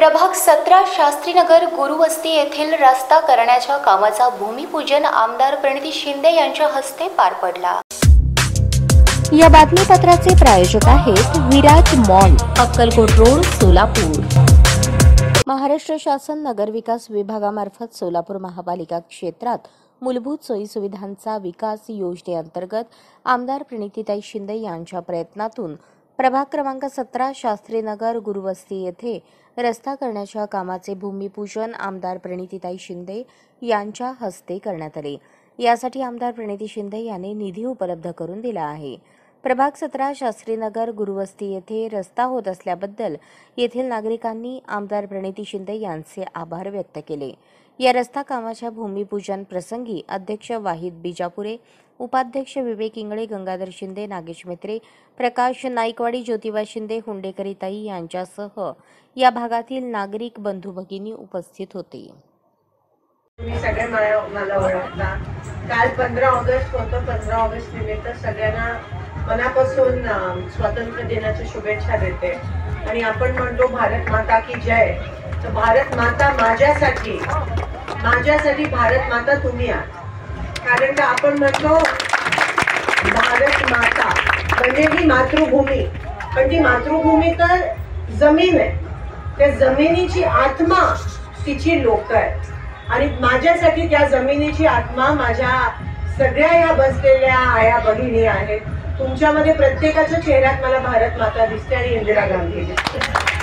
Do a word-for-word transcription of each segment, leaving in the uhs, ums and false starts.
प्रभाग सतरा शास्त्रीनगर गुरुवस्ती येथील रस्ता करण्याच्या कामाचा भूमिपूजन आमदार प्रणिती शिंदे यांच्या हस्ते पार पडला। या बातमीपत्राचे प्रायोजक आहेत विराज मॉल, अक्कलकोट रोड, सोलापूर। महाराष्ट्र शासन नगरविकास विभागामार्फत सोलापूर महापालिका क्षेत्रात मूलभूत सोयी सुविधांचा विकास योजनेअंतर्गत आमदार प्रणितीताई शिंदे यांच्या प्रयत्नातून प्रभाग क्रमांक सतरा शास्त्रीनगर गुरुवस्ती येथे रस्ता करण्याच्या कामाचे भूमिपूजन आमदार प्रणितीताई शिंदे यांच्या हस्ते करण्यात आले। यासाठी आमदार प्रणिती शिंदे यांनी निधी उपलब्ध करून दिला आहे। प्रभाग सतरा शास्त्रीनगर गुरुवस्ती येथे रस्ता होत असल्याबद्दल येथील नागरिकांनी आमदार प्रणिती शिंदे यांचे आभार व्यक्त केले। या रस्ता कामाच्या भूमिपूजन प्रसंगी अध्यक्ष वाहिद बिजापुरे, उपाध्यक्ष विवेक इंगळे, गंगाधर शिंदे, नागेश मित्रे, प्रकाश नाईकवाडी, ज्योतिबा शिंदे, हुंडेकरीताई यांच्यासह या भागातील नागरिक बंधू भगिनी उपस्थित होते। तुम्ही सगळे मला ओळखता। काल पंधरा ऑगस्ट होतं। पंधरा ऑगस्ट निमित्त सगळ्यांना मनापासून स्वातंत्र्य दिनाच्या शुभेच्छा देते। आणि आपण म्हणतो भारत माता की जय। तर भारत माता माझ्यासाठी माझ्यासाठी भारत माता तुम्ही आहात। कारण का आपण म्हणतो भारत माता म्हणजे ही मातृभूमी, पण ती मातृभूमी तर जमीन आहे। त्या जमिनीची आत्मा तिची लोक आहेत आणि माझ्यासाठी त्या जमिनीची आत्मा माझ्या सगळ्या या बसलेल्या आया भगिनी आहेत। तुमच्यामध्ये प्रत्येकाच्या चेहऱ्यात मला भारत माता दिसते आणि इंदिरा गांधी दिसते।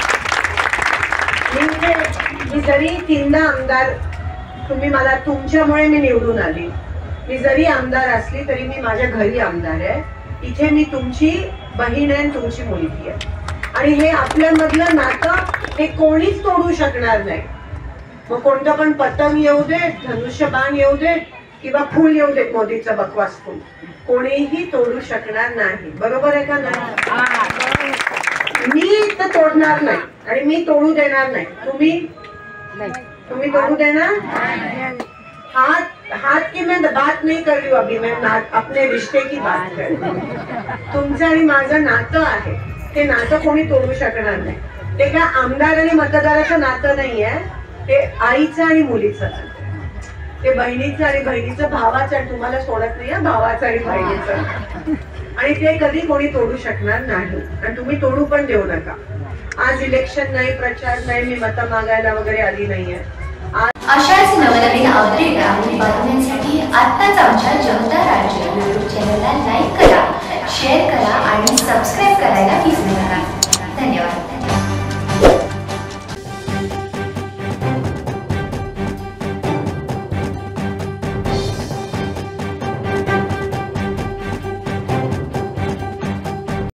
मी जरी तीनदा आमदार, तुम्ही मला तुमच्यामुळे मी निवडून आली, मी जरी आमदार असली तरी मी माझ्या घरी आमदार आहे। इथे मी तुमची बहीण आहे, तुमची मुलगी आहे आणि हे आपल्यामधलं नातं हे कोणीच तोडू शकणार नाही। मग कोणतं पण पतंग येऊ दे, धनुष्यबाण येऊ दे किंवा फूल येऊ दे, मोदीचं बकवास फूल, कोणीही तोडू शकणार नाही। बरोबर आहे का नाही? मी तर तोडणार नाही आणि मी तोडू देणार नाही। तुम्ही तुम्ही तोडू देणार? हाथ हाथ की मैं बात नहीं कर रही हूँ अभी, मैं अपने रिश्ते की बात कर रही हूँ। तुमचं आणि माझं नातं आहे, ते नातं कोणी तोडू शकणार नाही। ते काय आमदार आणि मतदाराचं नातं नाही आहे, ते आईचं आणि मुलीचं नातं, ते बहिणीचं आणि बहिणीचं, भावाचं, तुम्हाला सोडत नाही आहे, भावाचं आणि बहिणीचं, आणि ते कधी कोणी तोडू शकणार नाही आणि तुम्ही तोडू पण देऊ नका। आज इलेक्शन नाही, प्रचार नाही, मी मत मागायला वगैरे आली नाहीये। अशाच नवनवीन अपडेट आणि बातम्यांसाठी आत्ताच आमच्या जनता राज्य यूट्यूब चॅनलला लाईक करा, शेअर करा आणि सबस्क्राईब